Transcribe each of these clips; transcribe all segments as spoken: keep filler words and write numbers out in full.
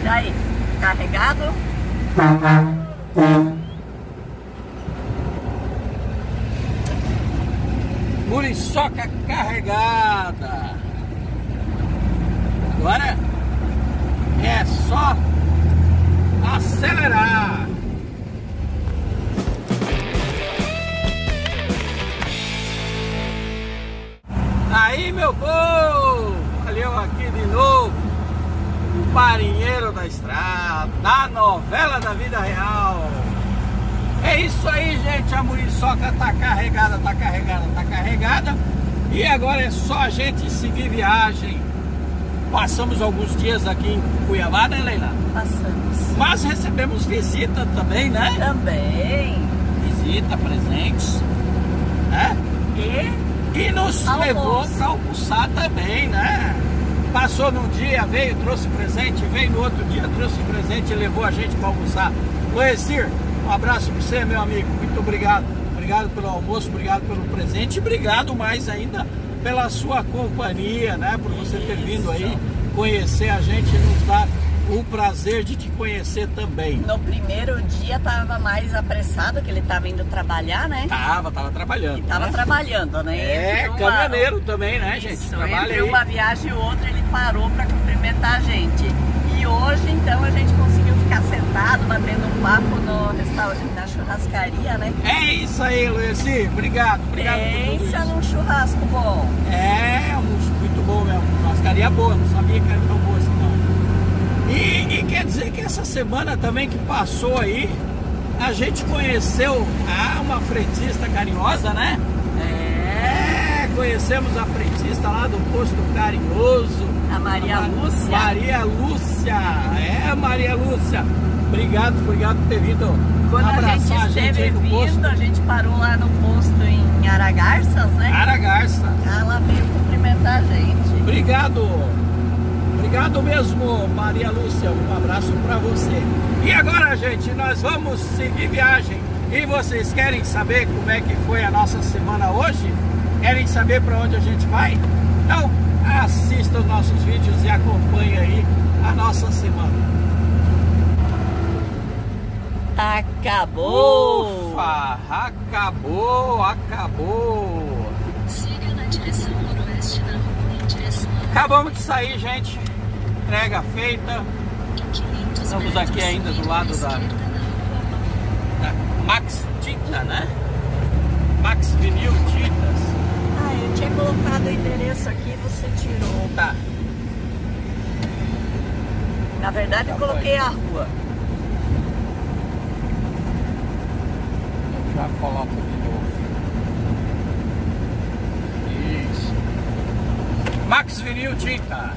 E aí, carregado? Muriçoca carregada. Agora é só acelerar. Aí, meu povo, valeu aqui de novo o marinheiro da estrada, da novela da vida real. É isso aí, gente, a muriçoca tá carregada, tá carregada, tá carregada. E agora é só a gente seguir viagem. Passamos alguns dias aqui em Cuiabá, né, Leila? Passamos. Mas recebemos visita também, né? Também. Visita, presentes, né? E E nos almoço. levou para almoçar também, né? Passou num dia, veio, trouxe presente, veio no outro dia, trouxe presente e levou a gente para almoçar. Loecir, um abraço para você, meu amigo. Muito obrigado. Obrigado pelo almoço, obrigado pelo presente e obrigado mais ainda pela sua companhia, né? Por você ter vindo aí conhecer a gente e nos dar o prazer de te conhecer também. No primeiro dia tava mais apressado, que ele tava indo trabalhar, né? Tava, tava trabalhando. E tava né? trabalhando, né? É, Entre uma- caminhoneiro também, né, gente? Isso, Trabalha entre aí. uma viagem e outra ele parou para cumprimentar a gente. E hoje, então, a gente conseguiu ficar sentado, batendo um papo no restaurante, na churrascaria, né? É isso aí, Luiz. Obrigado, obrigado por tudo Pensa isso. num churrasco bom. É, um- muito bom mesmo. Churrascaria boa, não sabia que era tão boa assim, não. E, e quer dizer que essa semana também que passou aí, a gente conheceu ah, uma fretista carinhosa, né? É, conhecemos a fretista lá do Posto Carinhoso. A Maria A Ma- Lúcia. Maria Lúcia. É, Maria Lúcia. Obrigado, obrigado por ter vindo Quando a gente abraçar a gente, esteve aí no posto. vindo, a gente parou lá no posto em Aragarças, né? Aragarça. Ela veio cumprimentar a gente. Obrigado. Obrigado mesmo, Maria Lúcia. Um abraço pra você. E agora, gente, nós vamos seguir viagem. E vocês querem saber como é que foi a nossa semana hoje? Querem saber para onde a gente vai? Então, assista os nossos vídeos e acompanhe aí a nossa semana. Acabou! Ufa, acabou, acabou. Siga na direção noroeste na rua em direção a Acabamos de sair, gente. Entrega feita. quinhentos Estamos metros, aqui ainda do lado à da, esquerda na rua da Max Tinta, né? Max Vinil Tintas. Ah, eu tinha colocado o endereço aqui e você tirou. Tá. Na verdade, eu Já coloquei foi. a rua. Eu já coloco de novo. Isso. Max Vinil Tinta.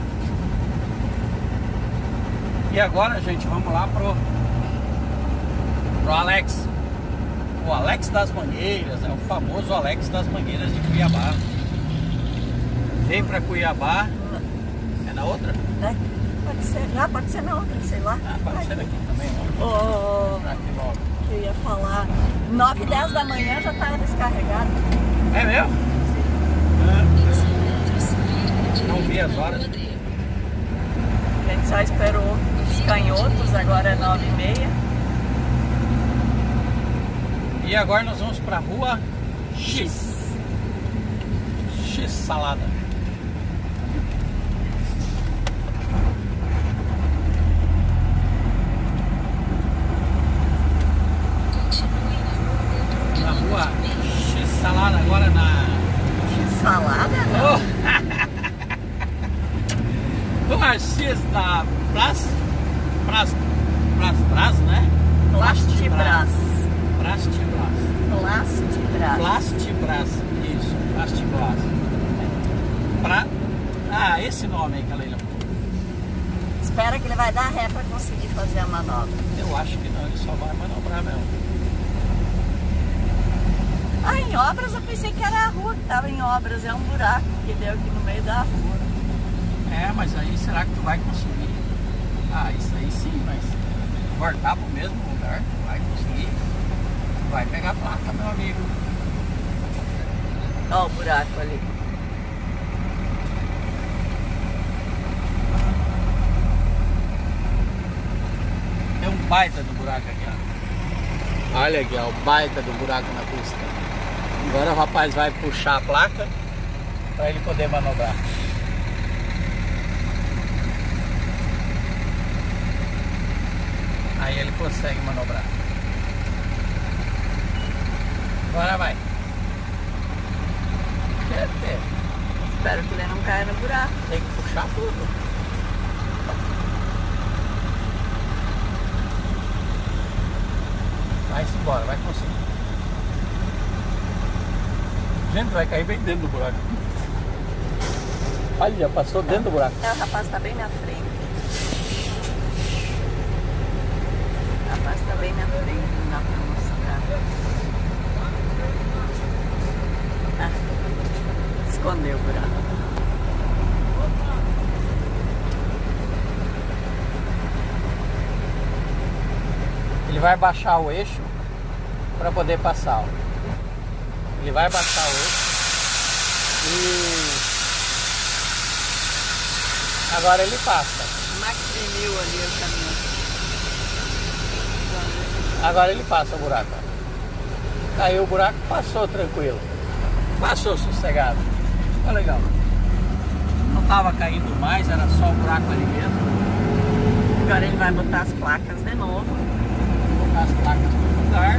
E agora, gente, vamos lá pro, pro Alex. O Alex das Mangueiras, é o famoso Alex das Mangueiras de Cuiabá. Vem pra Cuiabá. É na outra? Né? Pode ser. Ah, pode ser na outra, sei lá. Ah, pode ser aqui também, vamos Oh, pra aqui logo. eu ia falar. nove e dez da manhã já estava descarregado. É mesmo? Não vi as horas. A gente só esperou os canhotos, agora é nove e meia. E agora nós vamos pra rua X. X Salada. Na rua X Salada, agora na... Salada, não? Oh. Rua X da Pras... Pras... Pras... Pras, né? Plastibras. Plastibras. Plastibras. Plastibras, isso, Plastibras. Pra... Ah, esse nome aí que a Leila. Espera que ele vai dar ré para conseguir fazer a manobra. Eu acho que não, ele só vai manobrar mesmo. Ah, em obras eu pensei que era a rua que estava em obras, é um buraco que deu aqui no meio da rua. É, mas aí será que tu vai conseguir? Ah, isso aí sim, mas voltar pro mesmo lugar, tu vai conseguir. Vai pegar a placa, meu amigo. Ó o buraco ali. baita do buraco aqui, ó. Olha aqui, ó, o baita do buraco na pista. Agora o rapaz vai puxar a placa para ele poder manobrar. Aí ele consegue manobrar. Agora vai. Quer ter. Espero que ele não caia no buraco. Tem que puxar tudo. Vai-se embora, vai conseguir. Gente, vai cair bem dentro do buraco. Olha, já passou dentro do buraco. É, o rapaz tá bem na frente. O rapaz tá bem na frente, não dá pra mostrar. Ah, escondeu o buraco. Ele vai baixar o eixo para poder passar. Ó. Ele vai baixar o eixo e agora ele passa. Maximiu ali o caminho. Agora ele passa o buraco. Aí o buraco passou tranquilo. Passou sossegado. Ficou legal. Não estava caindo mais, era só o buraco ali mesmo. Agora ele vai botar as placas de novo. Botar as placas no lugar.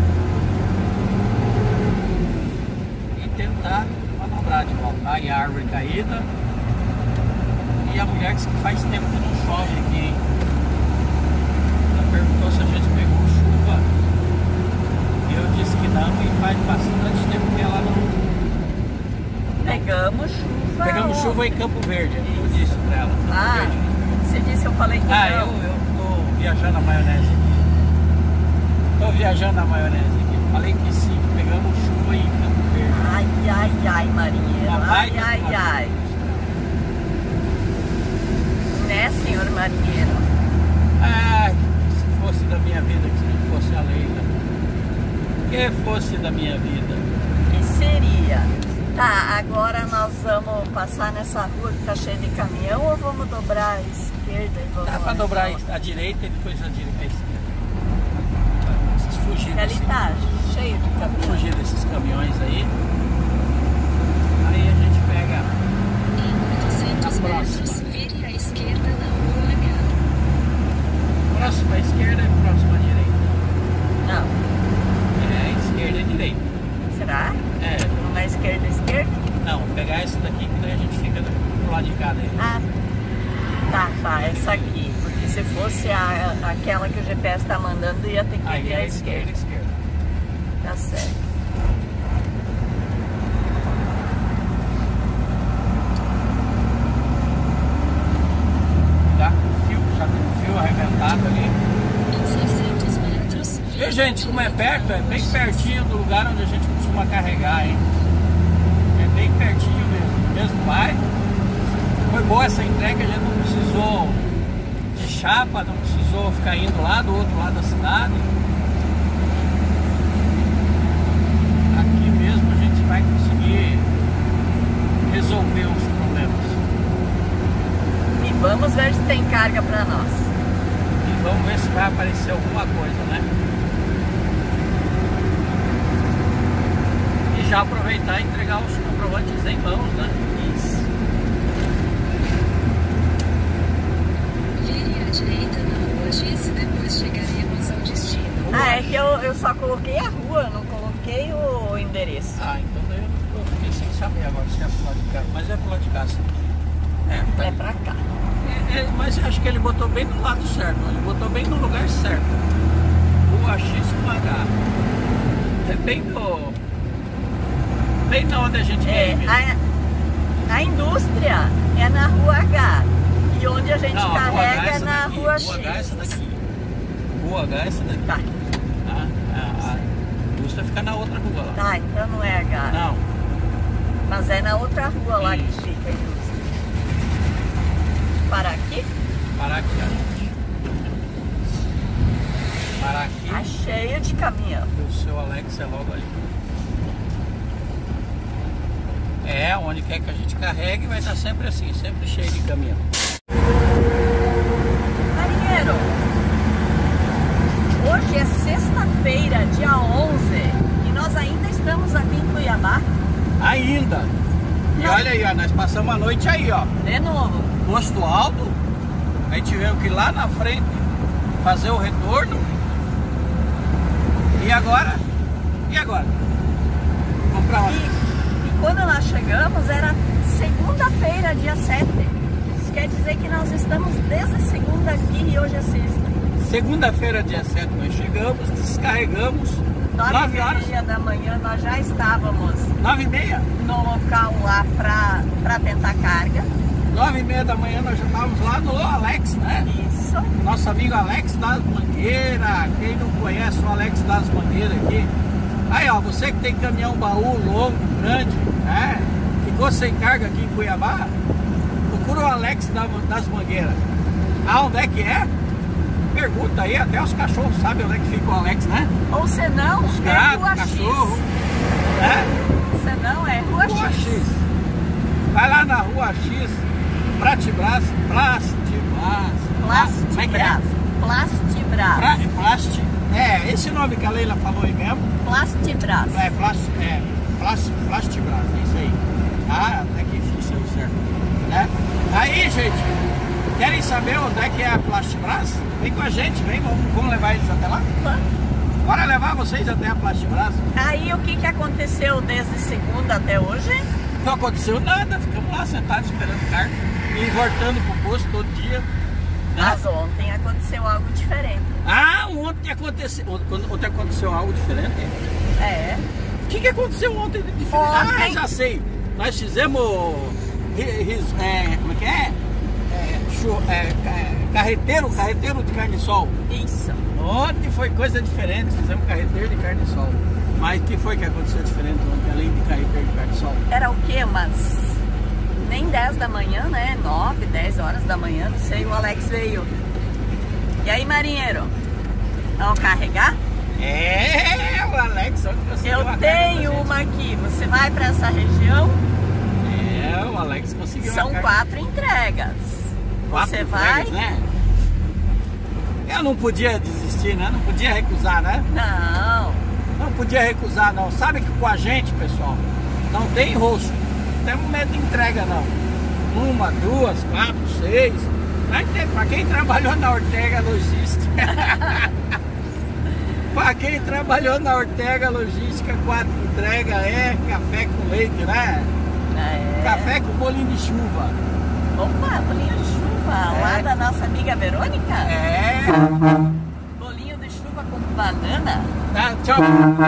E tentar manobrar de volta. Aí a árvore caída. E a mulher disse que faz tempo que não chove aqui, hein? Ela perguntou se a gente pegou chuva. E eu disse que não, e faz bastante tempo que ela não... Pegamos chuva. Pegamos chuva em Campo Verde, eu disse pra ela. Campo Ah, Verde. você disse, eu falei que Ah, não. eu, eu tô viajando na maionese aqui. Tô viajando na maionese aqui. Falei que sim, que pegamos chuva em Campo Verde. Ai, ai, ai, marinheiro. Uma Ai, baita ai, uma- ai. Né, senhor marinheiro? Ah, se fosse da minha vida, que se não fosse a Leila. Que fosse da minha vida. Que seria? Tá, agora nós vamos passar nessa rua que tá cheia de caminhão ou vamos dobrar à esquerda e vamos... Dá pra dobrar a direita e depois a direita a esquerda. Vocês fugir Porque ali desse- tá cheio de caminhão. fugir desses caminhões aí. Aí a gente pega Em oitocentos A metros, próxima. vire à esquerda na rua H. próxima à esquerda e próxima à direita. Não, É, esquerda e direita. será? É, Uma esquerda, esquerda? não, pegar esse daqui que daí a gente fica do lado de cá dele. Ah, tá, tá, essa aqui. Porque se fosse a, aquela que o G P S tá mandando, ia ter que Aí ir é à esquerda, esquerda. esquerda. Tá certo. Tá com o fio, já tem o fio arrebentado ali. Em seiscentos metros, E gente, como é perto, é bem pertinho do lugar onde a gente costuma carregar, hein? É bem pertinho mesmo, mesmo vai. Foi boa essa entrega, a gente não precisou de chapa, não precisou ficar indo lá do outro lado da cidade. Aqui mesmo a gente vai conseguir resolver os problemas. E vamos ver se tem carga pra nós. E vamos ver se vai aparecer alguma coisa, né? E já aproveitar e entregar os comprovantes em mãos, né? Isso. vire à direita na rua X e depois chegaremos ao destino. Ah, é que eu, eu só coloquei a rua, não coloquei o endereço. Ah, então daí eu, eu fiquei sem saber agora se é pro lado de cá. Mas é pro lado de cá, sim. É, tá. É pra cá. É, é, mas acho que ele botou bem no lado certo, ele botou bem no lugar certo. Rua X com H. É bem no. Bem na onde a gente quer É, ir mesmo. a, a indústria é na rua H. E onde a gente Não, a rua H carrega é essa na daqui, rua Rua X. H é essa daqui. Rua H é essa daqui. Tá, Tá? A, a indústria fica na outra rua lá. tá, então não é H. Não. Mas é na outra rua lá que Isso. fica a indústria. Parar aqui? Parar aqui, ó, gente. Parar aqui. Tá cheio de caminhão. O seu Alex é logo ali. É, onde quer que a gente carregue vai estar sempre assim, sempre cheio de caminhão. Marinheiro, olha aí, ó, nós passamos a noite aí, ó. De novo. Posto Alto. A gente tivemos que ir lá na frente fazer o retorno. E agora? E agora? Vamos pra onde? E, e quando nós chegamos era segunda-feira, dia sete. Isso quer dizer que nós estamos desde segunda aqui e hoje é sexta. Segunda-feira, dia sete, nós chegamos, descarregamos. Nove horas? e meia da manhã nós já estávamos Nove e meia? no local lá pra, pra tentar carga. Nove e meia da manhã nós já estávamos lá no Alex, né? Isso. Nosso amigo Alex das Mangueiras. Quem não conhece o Alex das Mangueiras aqui? Aí, ó, você que tem caminhão baú longo, grande, né? Ficou sem carga aqui em Cuiabá, procura o Alex das Mangueiras. Aonde é que é? Pergunta aí, até os cachorros sabem onde é que fica o Alex, né? Ou se não, Os é gatos, Rua cachorro, X. né? Se não, é Rua, Rua X. X. Vai lá na Rua X, Pratibras, Plastibras. Como é que é? Plastibras. Pra, Plasti, é, esse nome que a Leila falou aí mesmo. Plastibras. É, plast, é plast, Plastibras, é isso aí. Ah, até que fiz isso certo. Né? Aí, gente, querem saber onde é que é a Plastibras? Vem com a gente, vem, vamos, vamos levar eles até lá? Bora levar vocês até a Plastibras. Aí o que, que aconteceu desde segunda até hoje? Não aconteceu nada, ficamos lá sentados esperando carga e voltando pro posto todo dia. Né? Mas ontem aconteceu algo diferente. Ah, ontem aconteceu, ontem aconteceu algo diferente? É. O que, que aconteceu ontem de diferente? Ontem. Ah, já sei. Nós fizemos, é, como é que é? É, chu, é, é carreteiro, carreteiro de carne de sol. Isso. Ontem foi coisa diferente, fizemos carreteiro de carne de sol. Mas o que foi que aconteceu diferente ontem, além de carreteiro de carne de sol? Era o quê? Umas nem dez da manhã, né? nove, dez horas da manhã, não sei, o Alex veio. E aí, marinheiro? Vamos carregar? É, o Alex ontem conseguiu Eu uma tenho carga uma aqui. Você vai pra essa região? É, o Alex conseguiu São uma carga. quatro entregas. Quatro Você entregas, vai? né? Eu não podia desistir, né? Não podia recusar, né? Não. Não podia recusar, não. Sabe que com a gente, pessoal, não tem rosto. Não temos medo de entrega, não. Uma, duas, quatro, seis. Para quem trabalhou na Ortega Logística. Para quem trabalhou na Ortega Logística, quatro entregas é café com leite, né? É. Café com bolinho de chuva. Opa, bolinho de chuva. É. Lá da nossa amiga Verônica? É. Bolinho de chuva com banana? Tá, tchau.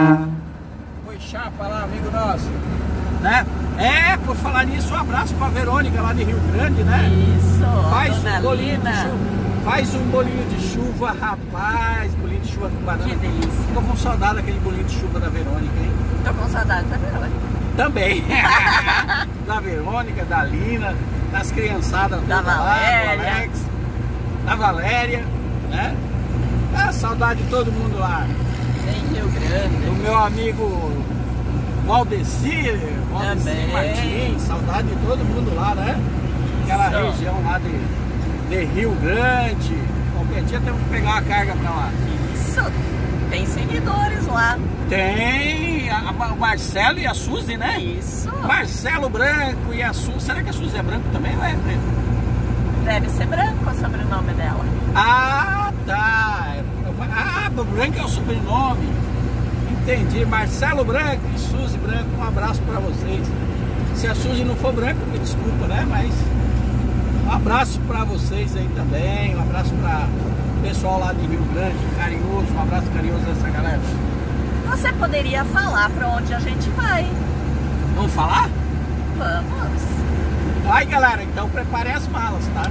Foi chapa lá, amigo nosso. Né? É, por falar nisso, um abraço pra Verônica lá de Rio Grande, né? Isso. Faz Dona um bolinho Lina. de chuva. Faz um bolinho de chuva, rapaz. Bolinho de chuva com banana. Que delícia. Tô com saudade daquele bolinho de chuva da Verônica, hein? Tô com saudades da Verônica. Também. Da Verônica, da Lina, das criançadas Da todas lá, Valéria. do Alex, da Valéria, né? Ah, saudade de todo mundo lá. Em Rio Grande. Do meu amigo Valdecir, Valdecir Também. Martins, saudade de todo mundo lá, né? Aquela Isso. região lá de, de Rio Grande. Qualquer dia temos que pegar uma carga pra lá. Isso. Tem seguidores lá. Tem a, a, o Marcelo e a Suzy, né? Isso. Marcelo Branco e a Suzy. Será que a Suzy é branco também ou é preto? Deve ser branco o sobrenome dela. Ah, tá. Ah, Branco é o sobrenome. Entendi. Marcelo Branco e Suzy Branco, um abraço pra vocês. Se a Suzy não for branca, me desculpa, né? Mas um abraço pra vocês aí também. Um abraço pra o pessoal lá de Rio Grande, carinhoso. Um abraço carinhoso dessa galera. Você poderia falar pra onde a gente vai? Vamos falar? Vamos. Vai, galera, então prepare as malas, tá?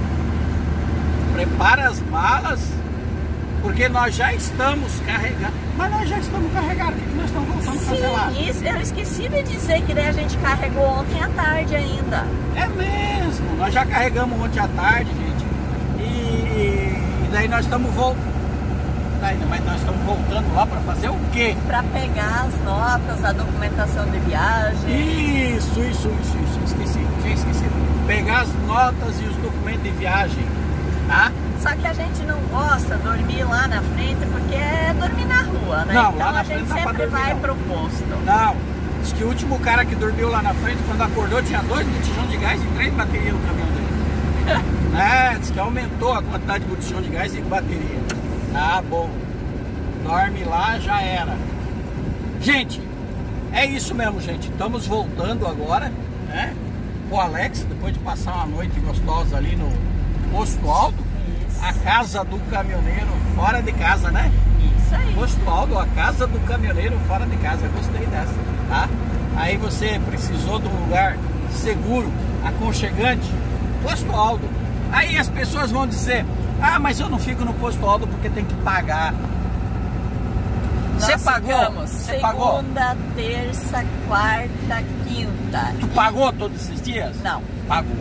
Prepara as malas, porque nós já estamos carregando. Mas nós já estamos carregados, porque nós estamos voltando a cancelar. Sim, isso, eu esqueci de dizer que daí a gente carregou ontem à tarde ainda. É mesmo, nós já carregamos ontem à tarde, gente. E, e daí nós estamos voltando. Mas nós estamos voltando lá para fazer o quê? Para pegar as notas, a documentação de viagem. Isso, isso, isso, isso. Esqueci, tinha esquecido. Pegar as notas e os documentos de viagem, tá? Só que a gente não gosta de dormir lá na frente porque é dormir na rua, né? Não, lá então na a frente gente não dá pra sempre dormir, vai não. pro posto. Não, Diz que o último cara que dormiu lá na frente, quando acordou, tinha dois botijão de gás e três baterias no caminhão dele. Né? Diz que aumentou a quantidade de botijão de gás e bateria. Tá bom. Dorme lá, já era. Gente, é isso mesmo, gente. Estamos voltando agora, né? O Alex, depois de passar uma noite gostosa ali no Posto Alto, isso. A casa do caminhoneiro fora de casa, né? Isso aí. Posto Alto, a casa do caminhoneiro fora de casa. Eu gostei dessa, tá? Aí você precisou de um lugar seguro, aconchegante, Posto Alto. Aí as pessoas vão dizer: ah, mas eu não fico no Posto Alto porque tem que pagar. Você pagou? Você pagou? Segunda, terça, quarta, quinta. Tu pagou todos esses dias? Não. Pagou.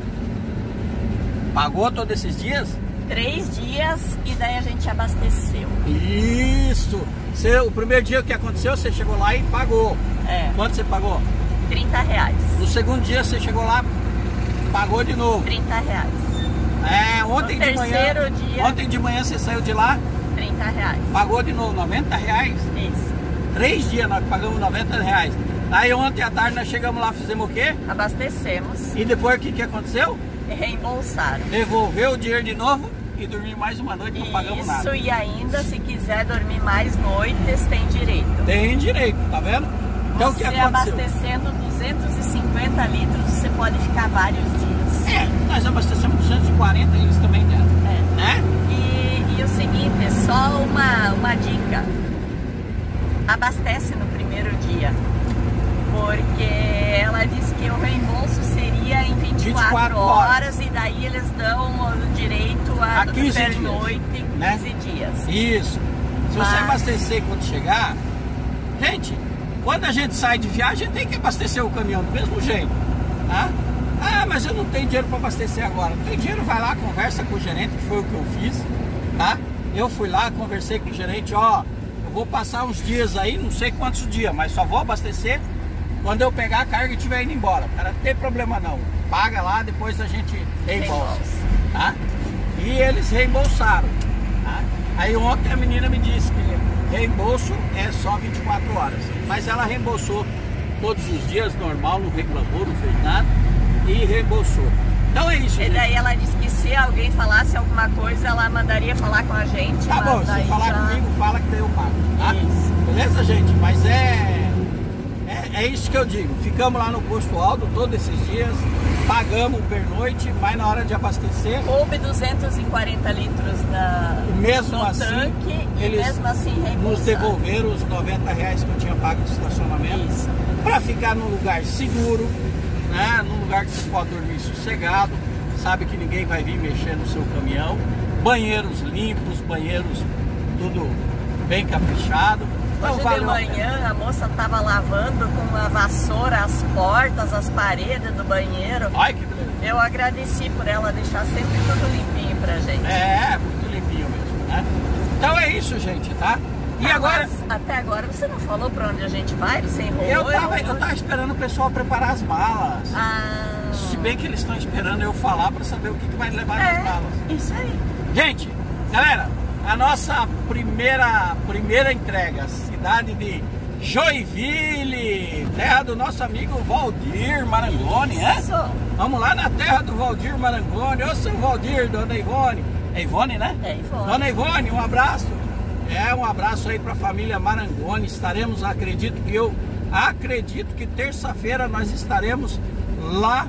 Pagou todos esses dias? Três dias e daí a gente abasteceu. Isso. Você, o primeiro dia que aconteceu, você chegou lá e pagou. É. Quanto você pagou? trinta reais. No segundo dia você chegou lá, pagou de novo. trinta reais. É, ontem no de manhã. terceiro dia. Ontem de manhã você saiu de lá? trinta reais. Pagou de novo, noventa reais? Isso. Três dias nós pagamos noventa reais. Aí ontem à tarde nós chegamos lá, fizemos o quê? Abastecemos. E depois o que, que aconteceu? Reembolsaram. Devolveu o dinheiro de novo e dormir mais uma noite, não pagamos nada. Isso, e ainda se quiser dormir mais noites, tem direito. Tem direito, tá vendo? Então você o que aconteceu? abastecendo duzentos e cinquenta litros, você pode ficar vários dias. É, nós abastecemos duzentos e quarenta e eles também deram. É. Né? E, e o seguinte, só uma, uma dica. Abastece no primeiro dia. Porque ela disse que o reembolso seria em vinte e quatro horas e daí eles dão o direito a, a quinze pernoite em né? quinze dias. Isso. Se Mas... você abastecer quando chegar, gente, quando a gente sai de viagem tem que abastecer o caminhão do mesmo jeito, tá? Ah, mas eu não tenho dinheiro para abastecer agora. Não tem dinheiro, vai lá, conversa com o gerente, que foi o que eu fiz, tá? Eu fui lá, conversei com o gerente, ó, eu vou passar uns dias aí, não sei quantos dias, mas só vou abastecer quando eu pegar a carga e estiver indo embora. Cara, não tem problema não. Paga lá, depois a gente reembolsa, tá? E eles reembolsaram, tá? Aí ontem a menina me disse que reembolso é só vinte e quatro horas. Mas ela reembolsou todos os dias, normal, não reclamou, não fez nada. E reembolsou. Então é isso, E gente. daí ela disse que se alguém falasse alguma coisa, ela mandaria falar com a gente. Tá bom, se falar já... comigo, fala que daí eu pago, tá? Isso. Beleza, gente? Mas é... É, é isso que eu digo, ficamos lá no Posto Alto todos esses dias, pagamos pernoite, mas na hora de abastecer... Coube duzentos e quarenta litros na, mesmo no assim, tanque e eles mesmo assim reembolsaram. nos devolveram os noventa reais que eu tinha pago de estacionamento. Isso. Para ficar num lugar seguro, né? Num lugar que você pode dormir sossegado, sabe que ninguém vai vir mexer no seu caminhão. Banheiros limpos, banheiros tudo bem caprichado. Então, Hoje valeu de manhã a moça estava lavando com a vassoura as portas, as paredes do banheiro. Ai, que beleza. Eu agradeci por ela deixar sempre tudo limpinho pra gente. É, muito limpinho mesmo, né? Então é isso, gente, tá? E Ah, agora... mas até agora você não falou pra onde a gente vai? Você enrolou? Eu tava, enrolou. eu tava esperando o pessoal preparar as malas. Ah, Se bem que eles estão esperando eu falar para saber o que, que vai levar nas é, malas. isso aí. Gente, galera, a nossa primeira, primeira entrega, cidade de Joinville, terra do nosso amigo Valdir Marangoni, né? Isso. Vamos lá na terra do Valdir Marangoni. Ô, seu Valdir, dona Ivone. É Ivone, né? É Ivone. Dona Ivone, um abraço. É, um abraço aí para a família Marangoni. Estaremos, acredito que eu acredito que terça-feira nós estaremos lá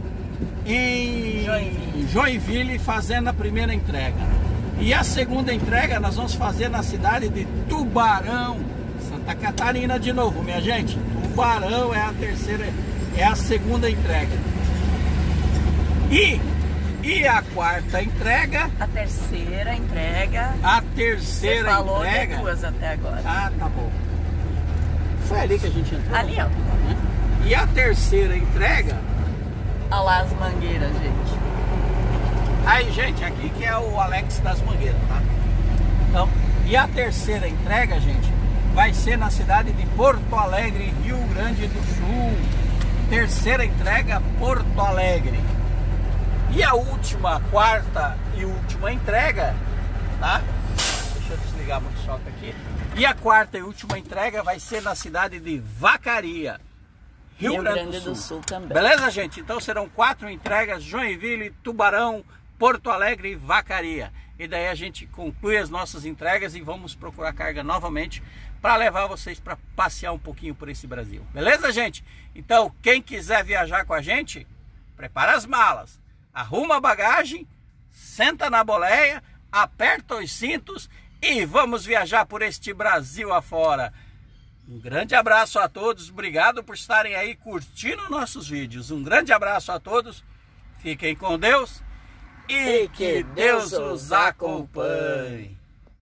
em Joinville. Joinville fazendo a primeira entrega. E a segunda entrega nós vamos fazer na cidade de Tubarão, Santa Catarina de novo, minha gente. Tubarão é a terceira, é a segunda entrega. E, e a quarta entrega? A terceira entrega. A terceira Você falou entrega? de duas até agora. Ah, tá bom. Foi ali que a gente entrou. Ali, ó. Né? E a terceira entrega? Olha lá as mangueiras, gente. Aí, gente, aqui que é o Alex das Mangueiras, tá? Então, e a terceira entrega, gente, vai ser na cidade de Porto Alegre, Rio Grande do Sul. Terceira entrega, Porto Alegre. E a última, quarta e última entrega, tá? Deixa eu desligar muito choque aqui. E a quarta e última entrega vai ser na cidade de Vacaria. Rio, Rio Grande, Grande do, do Sul. Sul também. Beleza, gente? Então serão quatro entregas: Joinville, Tubarão, Porto Alegre e Vacaria. E daí a gente conclui as nossas entregas e vamos procurar carga novamente para levar vocês para passear um pouquinho por esse Brasil. Beleza, gente? Então, quem quiser viajar com a gente, prepara as malas, arruma a bagagem, senta na boleia, aperta os cintos e vamos viajar por este Brasil afora. Um grande abraço a todos, obrigado por estarem aí curtindo nossos vídeos. Um grande abraço a todos, fiquem com Deus e que Deus os acompanhe.